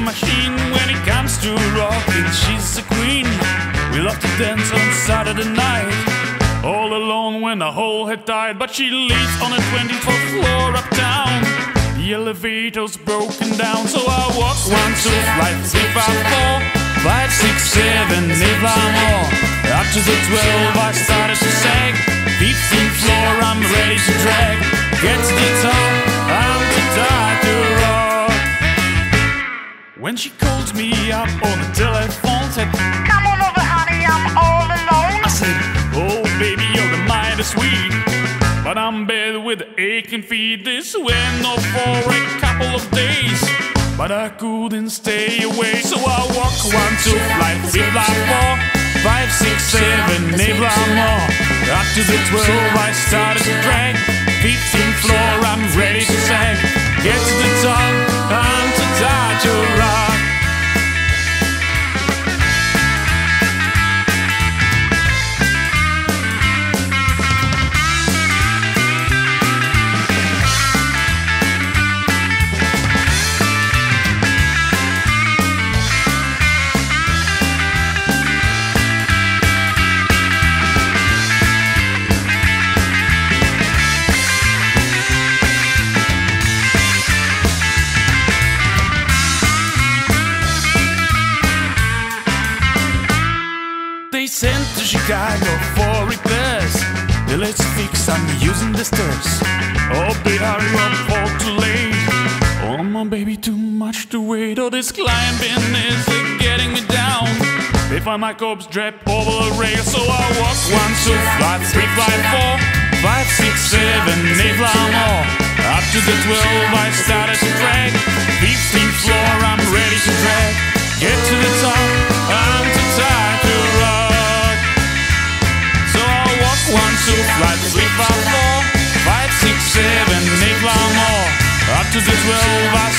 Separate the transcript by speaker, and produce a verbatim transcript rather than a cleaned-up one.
Speaker 1: machine when it comes to rocking. She's a queen. We love to dance on Saturday night. All alone when the hole had died, but she lives on the twenty-fourth floor uptown. The elevator's broken down, so I walk one, two, flight three, five, four, five, six, seven, eight, nine more. Up to the twelve, I started to sag. Fifteenth floor, I'm ready to drag. Get to the top, I'm too tired to rock. When she called me up on the telephone, said, "Come on over, honey, I'm all alone." I said, "Oh, baby, you're mighty sweet, but I'm bad with aching feet." This went off for a couple of days, but I couldn't stay away. So I walk one, two, flight three, flight four, five, six, seven, eight, nine more. Up to the twelve, I started to drag. Fifteenth floor, I'm ready to sag. Get to the top, I'm too tired to rock. Sent to Chicago for repairs. Yeah, let's fix, I'm using the stairs. Oh, baby, hurry up, all too late. Oh, my baby, too much to wait. Oh, this climbing is uh, getting me down. They find my corpse draped over a rail, so I walk one, two, flight three, flight four, five, six, seven, eight, nine more. Up to the twelve, I started to drag. Fifteenth floor, I'm ready to drag. Get to the top, I'm too tired to rock. One, two, flight three, five, four, five, six, seven, eight, nine more. Up to the twelve, I